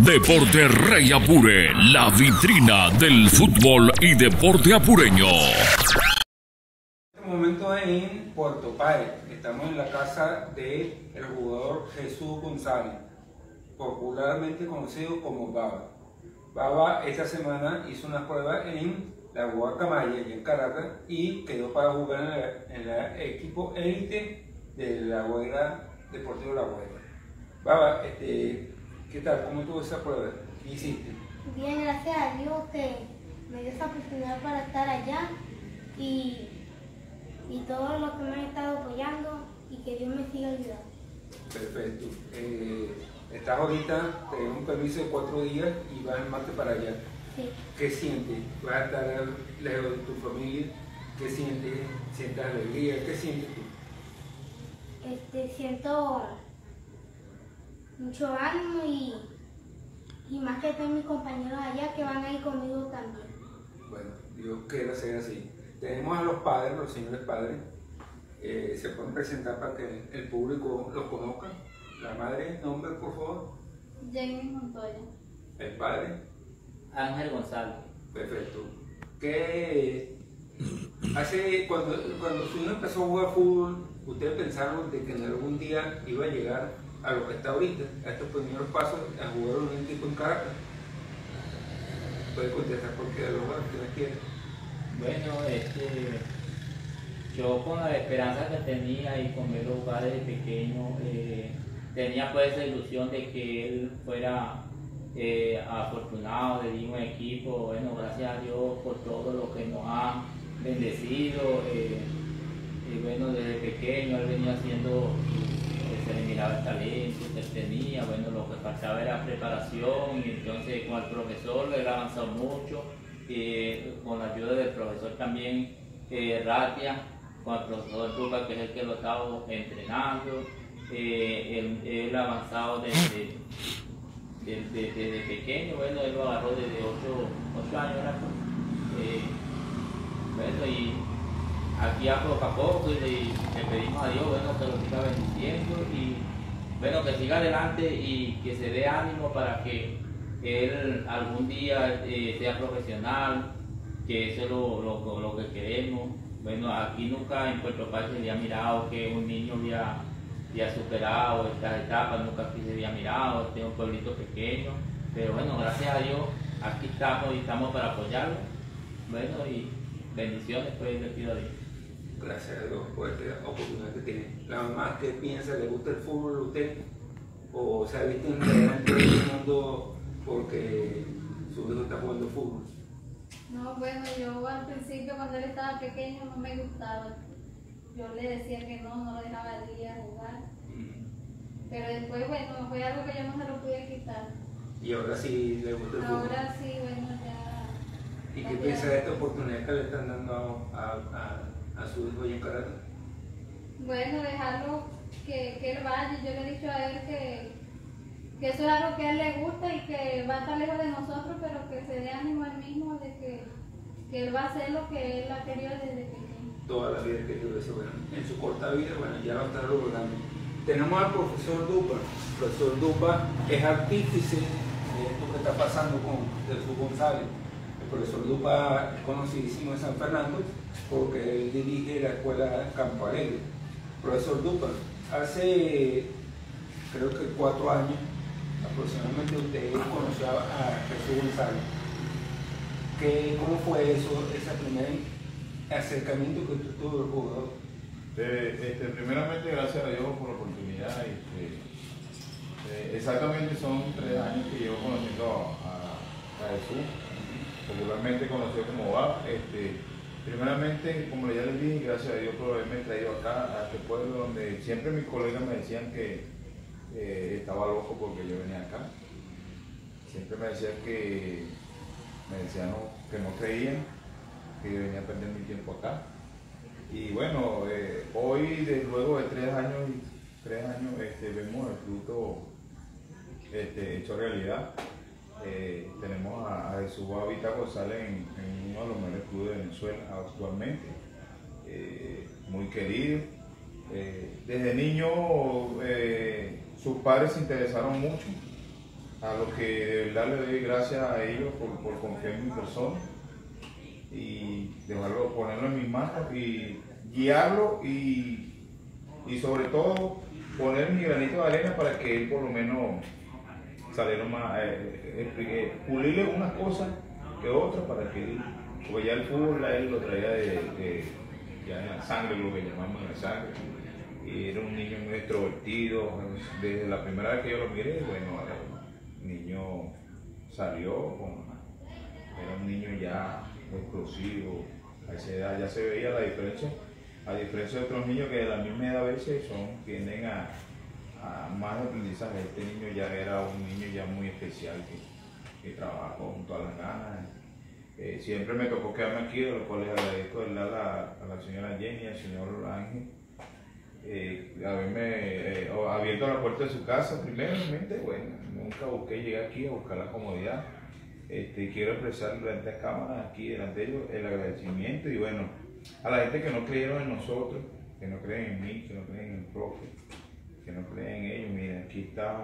Deporte Rey Apure, la vitrina del fútbol y deporte apureño. En este momento en Puerto Páez, estamos en la casa del jugador Jesús González, popularmente conocido como Baba. Baba esta semana hizo una prueba en la Guacamaya, y en Caracas, y quedó para jugar en el equipo élite de la Guaira, Deportivo La Guaira. Baba, ¿qué tal? ¿Cómo tuvo esa prueba? ¿Qué hiciste? Bien, gracias a Dios que me dio esa oportunidad para estar allá y todos los que me han estado apoyando y que Dios me siga ayudando. Perfecto. Estás ahorita, te un permiso de 4 días y vas el martes para allá. Sí. ¿Qué sientes? ¿Vas a estar lejos de tu familia? ¿Qué sientes? ¿Sientes alegría? ¿Qué sientes tú? Siento mucho ánimo y más que todos mis compañeros allá que van a ir conmigo también. Bueno, Dios quiera ser así. Tenemos a los padres, los señores padres. Se pueden presentar para que el público los conozca. La madre, nombre, por favor. Jamie Montoya. El padre. Ángel González. Perfecto. ¿Qué hace cuando su hijo empezó a jugar fútbol, ustedes pensaron de que en algún día iba a llegar a lo que está ahorita, a estos primeros pasos, a jugar olímpico en Caracas? Puede contestar por qué de los que no quiere. Bueno, yo con la esperanza que tenía y con verlo jugar desde pequeño, tenía pues esa ilusión de que él fuera afortunado, de ir a un equipo. Bueno, gracias a Dios por todo lo que nos ha bendecido. Y bueno, desde pequeño él venía haciendo, se le miraba el talento que él tenía. Bueno, lo que faltaba era preparación, y entonces con el profesor él ha avanzado mucho, con la ayuda del profesor también Ratia, con el profesor Tuca, que es el que lo estaba entrenando. Él ha avanzado desde pequeño. Bueno, él lo agarró desde 8 años, ¿verdad? Bueno, y aquí a poco a poco le pedimos a Dios, bueno, que lo siga bendiciendo y bueno, que siga adelante y que se dé ánimo para que él algún día sea profesional, que eso es lo que queremos. Bueno, aquí nunca en Puerto Páez se había mirado que un niño había superado estas etapas, nunca aquí se había mirado. Este es un pueblito pequeño, pero bueno, gracias a Dios aquí estamos y estamos para apoyarlo. Bueno, y bendiciones, pues le pido a Dios. Gracias a Dios por esta oportunidad que tiene. ¿La mamá qué piensa? ¿Le gusta el fútbol a usted? ¿O se ha visto en todo el mundo porque su hijo está jugando fútbol? No, bueno, yo al principio cuando él estaba pequeño no me gustaba. Yo le decía que no lo dejaba ir a jugar. Pero después, bueno, fue algo que yo no se lo pude quitar. ¿Y ahora sí le gusta el fútbol? Ahora sí, bueno, ya. ¿Y qué piensa de esta oportunidad que le están dando a su hijo y en Caracas? Bueno, dejarlo que él vaya. Yo le he dicho a él que eso es algo que a él le gusta y que va a estar lejos de nosotros, pero que se dé ánimo a él mismo de que él va a hacer lo que él ha querido desde pequeño. Toda la vida que tuvo eso, bueno, en su corta vida, bueno, ya lo está logrando. Tenemos al profesor Dupa. El profesor Dupa es artífice de esto que está pasando con Jesús González. El profesor Dupa es conocidísimo en San Fernando porque él dirige la escuela Campo Alegre. Profesor Dupa, hace creo que 4 años aproximadamente usted conoció a Jesús González. ¿Cómo fue eso, ese primer acercamiento que usted tuvo al jugador? Primeramente, gracias a Dios por la oportunidad. Exactamente son 3 años que llevo conociendo a Jesús, popularmente conocido como Baba. Primeramente, como ya les dije, gracias a Dios por haberme traído acá, a este pueblo donde siempre mis colegas me decían que estaba loco porque yo venía acá. Siempre me decían que no creían que yo venía a perder mi tiempo acá. Y bueno, hoy, luego de 3 años, vemos el fruto hecho realidad. Tenemos a Jesús Babita González en uno de los mejores clubes de Venezuela actualmente, muy querido. Desde niño sus padres se interesaron mucho a lo que de verdad le doy gracias a ellos por confiar en mi persona y dejarlo, ponerlo en mis manos y guiarlo y sobre todo poner mi granito de arena para que él por lo menos saliera más, pulirle unas cosas que otras para que él, porque ya el fútbol a él lo traía ya en la sangre, lo que llamamos en la sangre, y era un niño muy extrovertido. Desde la primera vez que yo lo miré, bueno, el niño salió, era un niño ya explosivo, a esa edad ya se veía la diferencia, a diferencia de otros niños que de la misma edad a veces tienden a más aprendizaje. Este niño ya era un niño ya muy especial que trabajó con todas las ganas. Siempre me tocó quedarme aquí, de lo cual les agradezco a la señora Jenny y al señor Ángel, haberme abierto la puerta de su casa. Primeramente, bueno, nunca busqué llegar aquí a buscar la comodidad. Quiero expresar delante de las cámaras, aquí delante de ellos, el agradecimiento y bueno, a la gente que no creyeron en nosotros, que no creen en mí, que no creen en el profe, que no creen en ellos. Miren, aquí está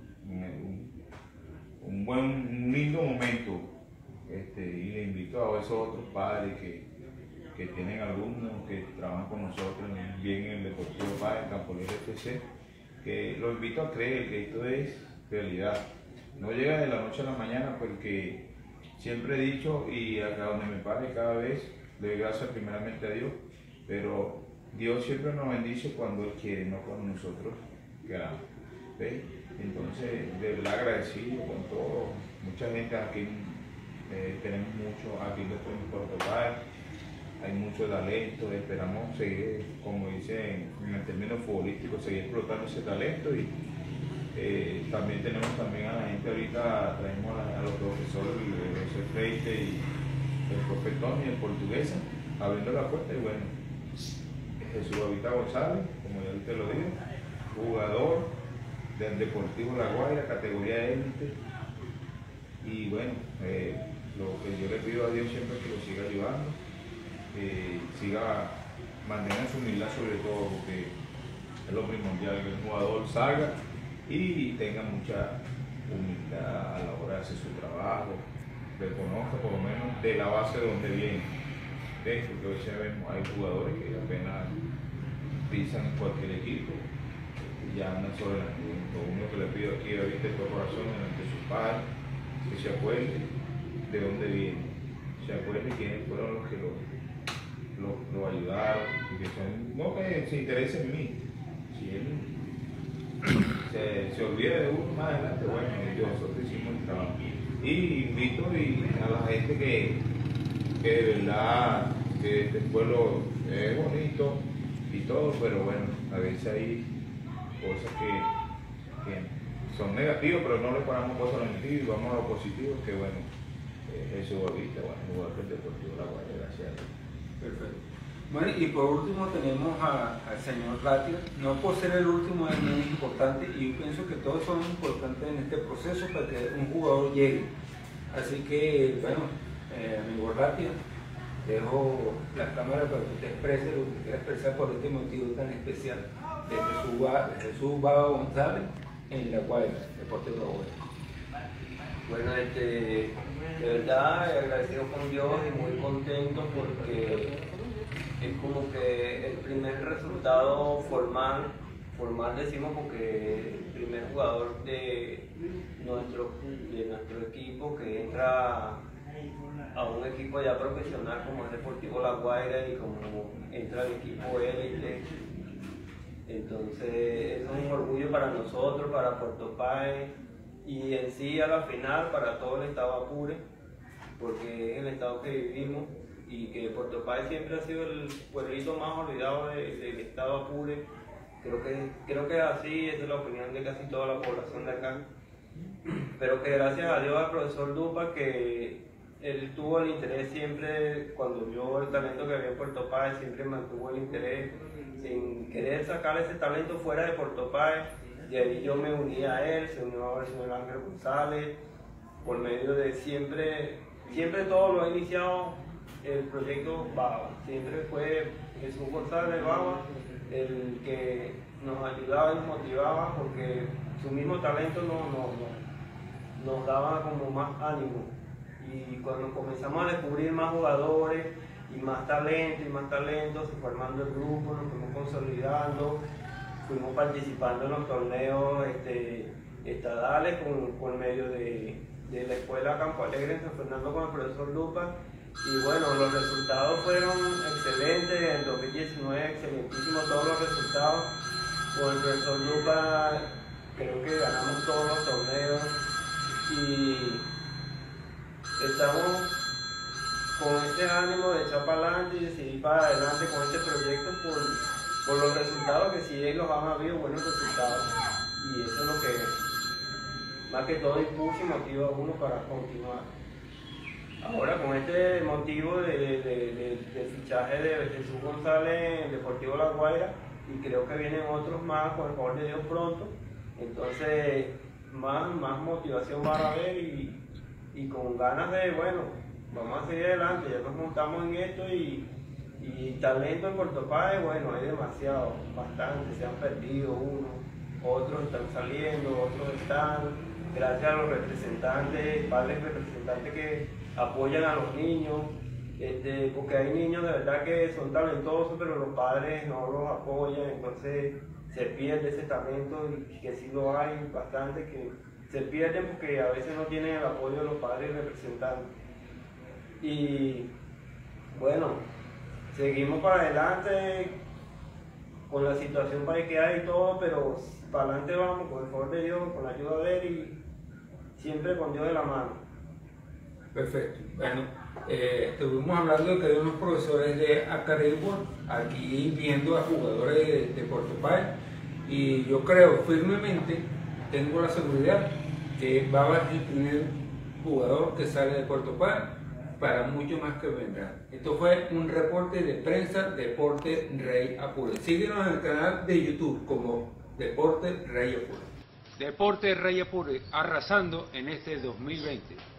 un lindo momento, y le invito a esos otros padres que tienen alumnos que trabajan con nosotros bien en el Deportivo Paz, en Campo Libre FC, que los invito a creer que esto es realidad. No llega de la noche a la mañana, porque siempre he dicho, y acá donde me pare cada vez, le doy gracias primeramente a Dios, pero Dios siempre nos bendice cuando Él quiere, no cuando nosotros queramos. ¿Ves? Entonces, de verdad agradecido con todo. Mucha gente aquí, tenemos mucho aquí después en Puerto Paz, hay mucho talento, esperamos seguir, como dicen en el término futbolístico, seguir explotando ese talento y también tenemos a la gente ahorita, traemos a los profesores, José Freite y el profe Tony, el portuguesa, abriendo la puerta. Y bueno, Jesús Babita González, como ya te lo digo, jugador del Deportivo La Guaira, categoría élite. Y bueno, lo que yo le pido a Dios siempre es que lo siga ayudando, siga manteniendo su humildad sobre todo, porque es lo primordial, que el jugador salga y tenga mucha humildad a la hora de hacer su trabajo, reconozca por lo menos de la base de donde viene. Porque hoy sabemos, hay jugadores que apenas pisan en cualquier equipo y ya andan sobre la nube. Lo único que le pido aquí ahorita de corazón delante de sus padres, que se acuerde de dónde viene, se acuerde quiénes fueron los que lo ayudaron, y que no que se interese en mí. Si él se olvida de uno más adelante, bueno, nosotros hicimos el trabajo. Y invito a la gente que de verdad que este pueblo es bonito y todo, pero bueno, a veces hay cosas que son negativas, pero no le paramos cosas negativas y vamos a lo positivo, que bueno, Jesús Babita, bueno, jugador del Deportivo La Guaira, gracias a Dios. Perfecto. Bueno, y por último tenemos al señor Ratia. No por ser el último es muy importante, y yo pienso que todos son importantes en este proceso para que un jugador llegue. Así que, bueno, amigo Ratia, dejo la cámara para que usted exprese lo que quiera expresar por este motivo tan especial de Jesús Baba González en La Guaira, Deportivo La Guaira. Bueno, de verdad agradecido con Dios y muy contento, porque es como que el primer resultado formal decimos, porque el primer jugador de nuestro equipo que entra a un equipo ya profesional como es Deportivo La Guaira, y como entra al equipo élite. Entonces es un orgullo para nosotros, para Puerto Páez, y en sí a la final para todo el estado Apure, porque es el estado que vivimos, y que Puerto Páez siempre ha sido el pueblito más olvidado del estado Apure. Creo que así es la opinión de casi toda la población de acá, pero que gracias a Dios al profesor Dupa, que él tuvo el interés siempre, cuando vio el talento que había en Puerto Páez, siempre mantuvo el interés sin querer sacar ese talento fuera de Puerto Páez. Y ahí yo me uní a él, se unió ahora el señor Ángel González, por medio de siempre todo lo ha iniciado el proyecto Baba. Siempre fue Jesús González Baba el que nos ayudaba y nos motivaba, porque su mismo talento nos daba como más ánimo. Y cuando comenzamos a descubrir más jugadores y más talento, se fue armando el grupo, nos fuimos consolidando, fuimos participando en los torneos estadales por medio de la escuela Campo Alegre en San Fernando con el profesor Lupa. Y bueno, los resultados fueron excelentes, en el 2019 excelentísimos todos los resultados. Con el profesor Lupa creo que ganamos todos los torneos y estamos con ese ánimo de echar para adelante y de seguir para adelante con este proyecto por los resultados que sí los han habido, buenos resultados. Y eso es lo que más que todo impulsa y motiva a uno para continuar. Ahora con este motivo del fichaje de Jesús González en Deportivo La Guaira, y creo que vienen otros más con el favor de Dios pronto, entonces más motivación van a haber y con ganas de, bueno, vamos a seguir adelante, ya nos montamos en esto y talento en Puerto Páez, bueno, hay demasiado, bastante, se han perdido unos, otros están saliendo, otros están, gracias a los representantes, padres representantes que apoyan a los niños, porque hay niños de verdad que son talentosos, pero los padres no los apoyan, entonces se pierde ese talento, y que sí lo hay bastante, que se pierden porque a veces no tienen el apoyo de los padres representantes. Y bueno, seguimos para adelante con la situación para que hay y todo, pero para adelante vamos con el favor de Dios, con la ayuda de Él y siempre con Dios de la mano. Perfecto. Bueno, estuvimos hablando de que hay unos profesores de Acarigua aquí viendo a jugadores de Puerto Páez y yo creo firmemente, tengo la seguridad que va a ser el primer jugador que sale de Puerto Páez para mucho más que vendrá. Esto fue un reporte de prensa Deporte Rey Apure. Síguenos en el canal de YouTube como Deporte Rey Apure. Deporte Rey Apure, arrasando en este 2020.